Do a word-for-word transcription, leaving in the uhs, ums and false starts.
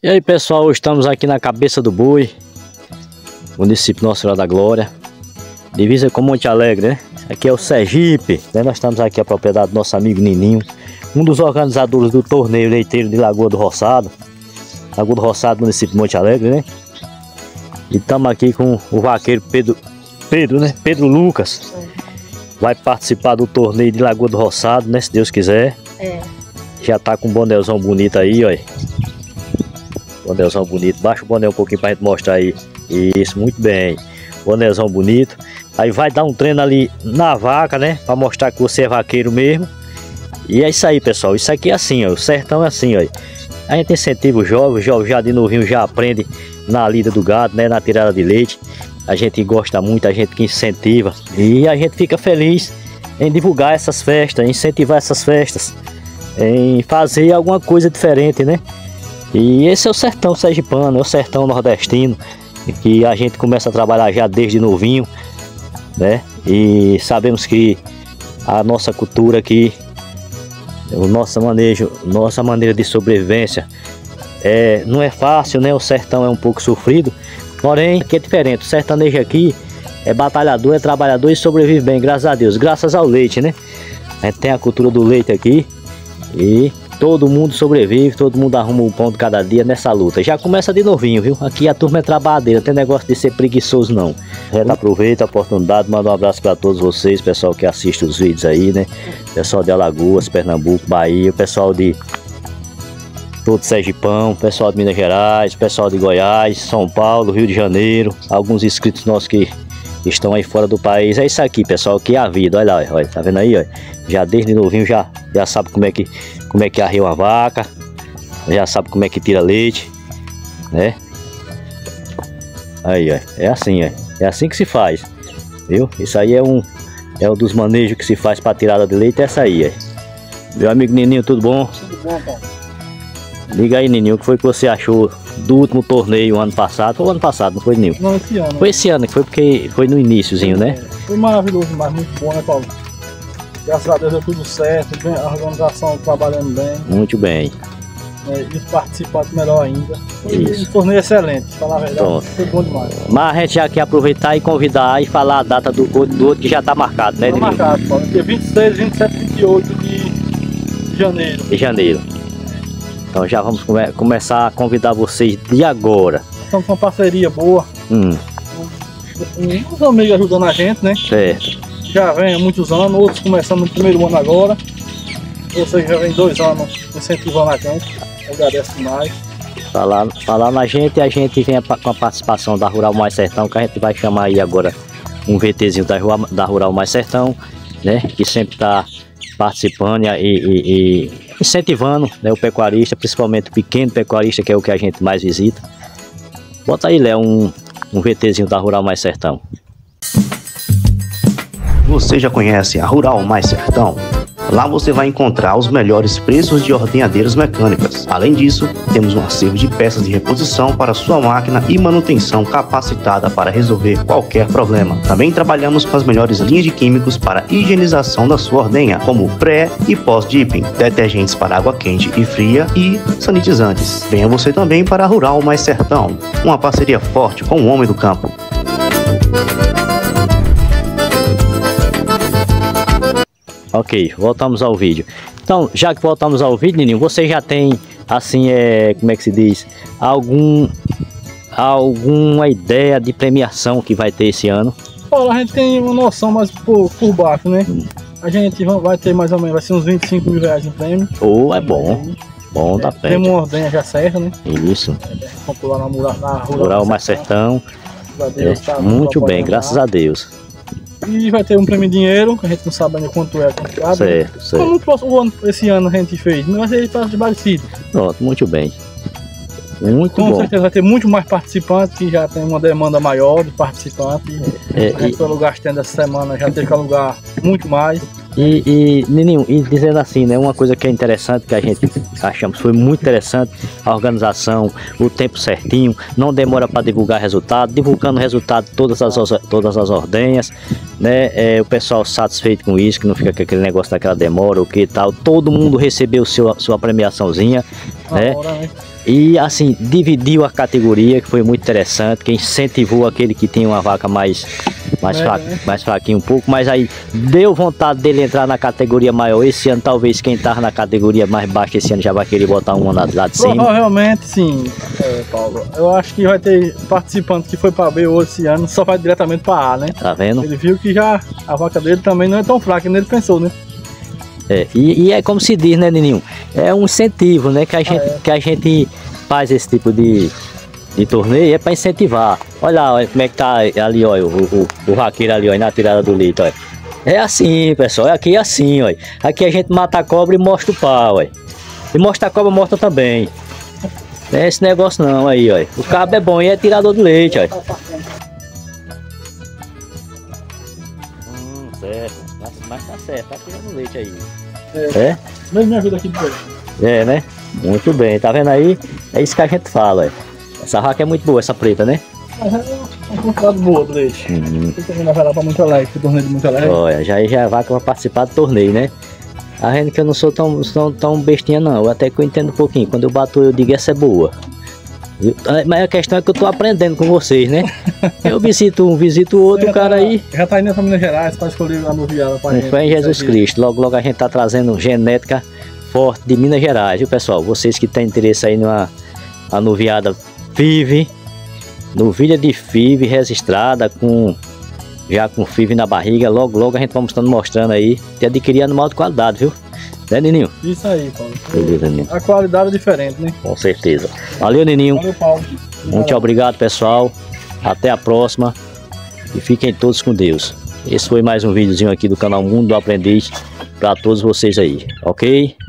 E aí pessoal, hoje estamos aqui na Cabeça do Boi, município Nossa Senhora da Glória, divisa com Monte Alegre, né? Aqui é o Sergipe, né? Nós estamos aqui a propriedade do nosso amigo Nininho, um dos organizadores do torneio leiteiro de Lagoa do Roçado, Lagoa do Roçado, município de Monte Alegre, né? E estamos aqui com o vaqueiro Pedro, Pedro, né? Pedro Lucas, vai participar do torneio de Lagoa do Roçado, né? Se Deus quiser. É. Já tá com um bonelzão bonito aí, ó. Bonelzão bonito. Baixa o boné um pouquinho pra gente mostrar aí. Isso, muito bem. Bonelzão bonito. Aí vai dar um treino ali na vaca, né? Pra mostrar que você é vaqueiro mesmo. E é isso aí, pessoal. Isso aqui é assim, ó. O sertão é assim, ó. A gente incentiva os jovens. Os jovens já de novinho já aprendem na lida do gado, né? Na tirada de leite. A gente gosta muito, a gente que incentiva. E a gente fica feliz em divulgar essas festas, em incentivar essas festas, em fazer alguma coisa diferente, né? E esse é o sertão sergipano, é o sertão nordestino, que a gente começa a trabalhar já desde novinho, né? E sabemos que a nossa cultura aqui, o nosso manejo, nossa maneira de sobrevivência, é, não é fácil, né? O sertão é um pouco sofrido, porém aqui é diferente. O sertanejo aqui é batalhador, é trabalhador e sobrevive bem, graças a Deus, graças ao leite, né? A gente tem a cultura do leite aqui e todo mundo sobrevive, todo mundo arruma um pão de cada dia nessa luta. Já começa de novinho, viu? Aqui a turma é trabalhadeira, não tem negócio de ser preguiçoso não. A gente aproveita a oportunidade, manda um abraço para todos vocês, pessoal que assiste os vídeos aí, né? Pessoal de Alagoas, Pernambuco, Bahia, pessoal de todo Sergipão, pessoal de Minas Gerais, pessoal de Goiás, São Paulo, Rio de Janeiro, alguns inscritos nossos que estão aí fora do país. É isso aqui, pessoal, que é a vida. Olha lá, olha, tá vendo aí, ó? Já desde novinho já, já sabe como é que como é que arreia uma vaca, já sabe como é que tira leite, né? Aí, ó, é assim, ó. É assim que se faz, viu? Isso aí é um é um dos manejos que se faz para tirada de leite, é essa aí, ó. Meu amigo Nininho, tudo bom? Tudo bom, pai. Liga aí, Nininho, o que foi que você achou do último torneio ano passado? Foi o ano passado, não foi, Nininho? Não, esse ano. Foi esse ano, que foi porque foi no iníciozinho, né? É, foi maravilhoso, mas muito bom, né, Paulo? Graças a Deus deu tudo certo, bem, a organização trabalhando bem. Muito bem. É, e os participantes melhor ainda. Foi Isso. um torneio excelente, pra falar a verdade. Pronto. Foi bom demais. Mas a gente já quer aproveitar e convidar e falar a data do, do outro que já está marcado, né, Tá Nininho? marcado, Paulo. Dia vinte e seis, vinte e sete e vinte e oito de janeiro. De janeiro. Então já vamos come começar a convidar vocês de agora. Estamos com uma parceria boa. Hum, Uns amigos ajudando a gente, né? certo. Já vem há muitos anos, outros começando no primeiro ano agora. Você já vem dois anos incentivando a gente. Eu agradeço demais. Falar, falar na gente, a gente vem com a participação da Rural Mais Sertão, que a gente vai chamar aí agora um VTzinho da, da Rural Mais Sertão, né? Que sempre está participando e, e, e incentivando, né, o pecuarista, principalmente o pequeno pecuarista, que é o que a gente mais visita. Bota aí, Léo, um, um VTzinho da Rural Mais Sertão. Você já conhece a Rural Mais Sertão? Lá você vai encontrar os melhores preços de ordenhadeiras mecânicas. Além disso, temos um acervo de peças de reposição para sua máquina e manutenção capacitada para resolver qualquer problema. Também trabalhamos com as melhores linhas de químicos para higienização da sua ordenha, como pré e pós-dipping, detergentes para água quente e fria e sanitizantes. Venha você também para a Rural Mais Sertão, uma parceria forte com o homem do campo. Ok, voltamos ao vídeo. Então, já que voltamos ao vídeo, Nininho, você já tem, assim, é, como é que se diz, algum, alguma ideia de premiação que vai ter esse ano? Paulo, a gente tem uma noção mais por, por baixo, né? A gente vai ter mais ou menos, vai ser uns vinte e cinco mil reais em prêmio. Oh, é bom, bom da é, pé. Tem uma ordenha já certa, né? Isso. É, comprou lá na, mura, na Rural, Rural Mais Sertão. É, tá muito bem, graças a Deus. E vai ter um prêmio em dinheiro, que a gente não sabe ainda quanto é comprado. Certo, certo. Como o ano, esse ano a gente fez, mas vai ser de parecido. Pronto, muito bem. Muito Com bom. certeza vai ter muito mais participantes, que já tem uma demanda maior de participantes. É, a gente foi alugar as tendas essa semana, já teve que alugar muito mais. E, e, Nininho, e dizendo assim, né, uma coisa que é interessante, que a gente achamos foi muito interessante, a organização, o tempo certinho, não demora para divulgar resultado, divulgando resultado todas as, todas as ordenhas, né, é, o pessoal satisfeito com isso, que não fica com aquele negócio daquela demora, o que tal, todo mundo recebeu seu, sua premiação,zinha, né? Hora, né? E assim, dividiu a categoria, que foi muito interessante, que incentivou aquele que tinha uma vaca mais, mais, É, fra né? mais fraquinho um pouco, mas aí deu vontade dele entrar na categoria maior esse ano. Talvez quem tava na categoria mais baixa esse ano já vai querer botar uma lá, lá de cima. Provavelmente sim, é, Paulo. Eu acho que vai ter participante que foi para B hoje esse ano, só vai diretamente para A, né? Tá vendo? Ele viu que já a vaca dele também não é tão fraca, nem ele pensou, né? É, e, e é como se diz, né, Nininho? É um incentivo, né? Que a gente, Ah, é. que a gente faz esse tipo de, de torneio, é para incentivar. Olha lá, olha como é que tá ali, olha, o, o, o vaqueiro ali, olha, na tirada do leite, olha. É assim, pessoal, aqui é assim, olha. Aqui a gente mata a cobra e mostra o pau, olha. E mostra a cobra morta também. Não é esse negócio não, aí, olha. O cabo é bom e é tirador de leite, olha. Hum, certo. Mas, mas tá certo, tá tirando leite aí. É. É? Vem me ajuda aqui depois. É, né? Muito bem, tá vendo aí? É isso que a gente fala, é. Essa vaca é muito boa, essa preta, né? Mas é uma quantidade boa do leite. Hum. Você também vai lá para muito alegre, que torneio de muito alegre. Olha, já, já é a vaca vai participar do torneio, né? A gente que eu não sou tão, tão, tão bestinha não, até que eu entendo um pouquinho. Quando eu bato eu digo essa é boa. Eu- mas a questão é que eu tô aprendendo com vocês, né? Eu visito um, visito o outro, Já o cara tá- aí. Já tá indo para Minas Gerais para escolher a noviada pra Com gente. fé em Jesus Isso aqui. Cristo. Logo, logo a gente tá trazendo genética forte de Minas Gerais, viu, pessoal? Vocês que têm interesse aí numa anuviada F I V, novilha de F I V registrada, com já com F I V na barriga, logo, logo a gente vai mostrando, mostrando aí, de adquirir animal de qualidade, viu? Né, Nininho? Isso aí, Paulo. Beleza, Nininho. A qualidade é diferente, né? Com certeza. Valeu, Nininho. Valeu, Paulo. Muito obrigado, pessoal. Até a próxima. E fiquem todos com Deus. Esse foi mais um videozinho aqui do canal Mundo do Aprendiz para todos vocês aí, ok?